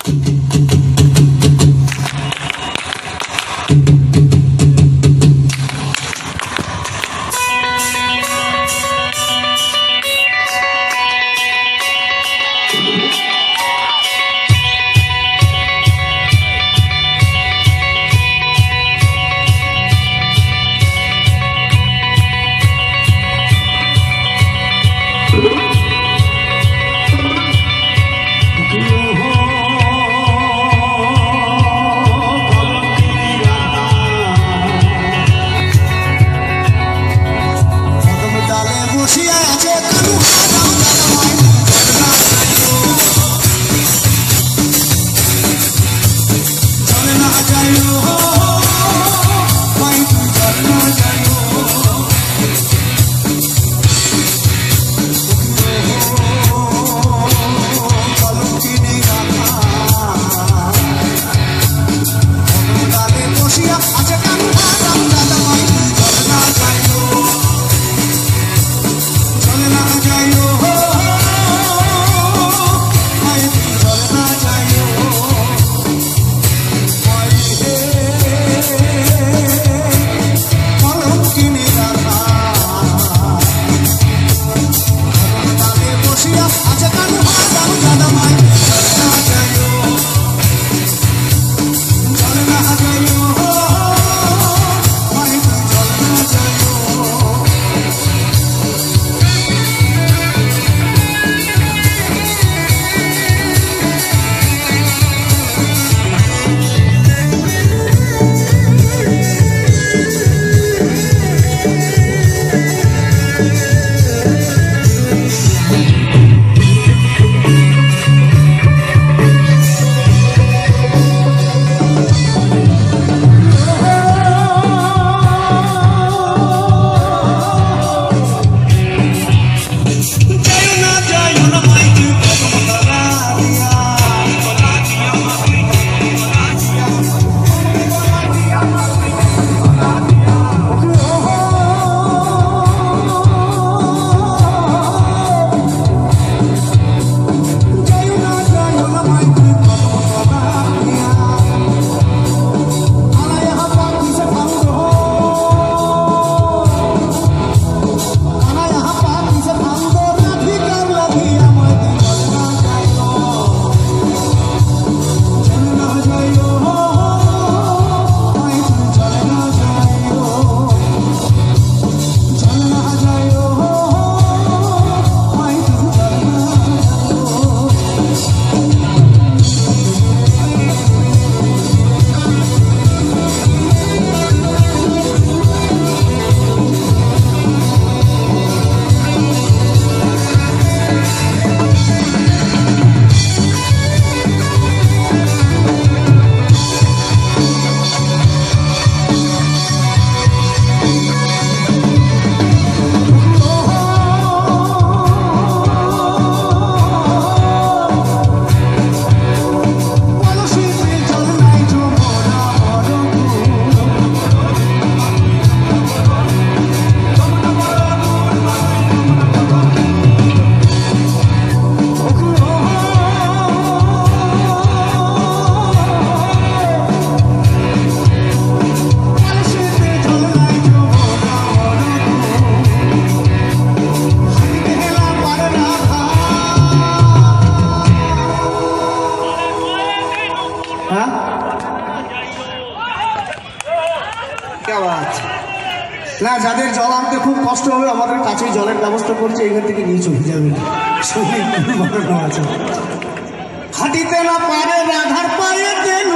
না যাদের জল আনতে খুব কষ্ট হবে আমাদের কাছেই জলের ব্যবস্থা করছে, এখান থেকে নিয়ে চলে যাবেন। আছে হাঁটিতে না পারে রাধার পায়ে দেন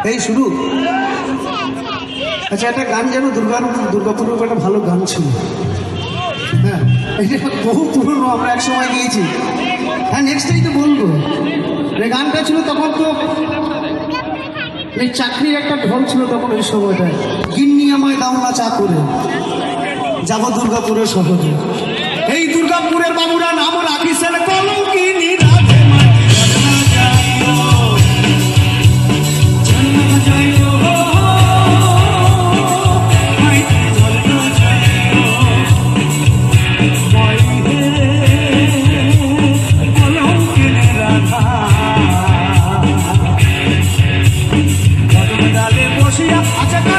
এই শুরু। আচ্ছা, একটা গান জানো, দুর্গাপুরের একটা ভালো গান ছিল, হ্যাঁ, এটা বহু পুরনো, আমরা এক সময় গিয়েছি। হ্যাঁ, নেক্সটেই তো বলবো। এই গানটা ছিল তখন তো এই চাকরির একটা ঢল ছিল তখন ওই সময়টায়, গিন্নি আমায় দাও না চা করে যাবো দুর্গাপুরের শহরে। এই দুর্গাপুরের বাবুরা নাম রাখিছেন কলঙ্কিনী রাধে আচ্ছা